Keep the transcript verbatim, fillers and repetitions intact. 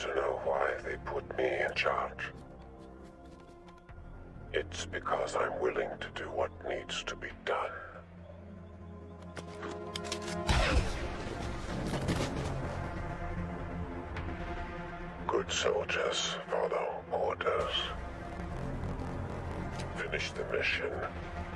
to know why they put me in charge. It's because I'm willing to do what needs to be done. Good soldiers follow orders. Finish the mission,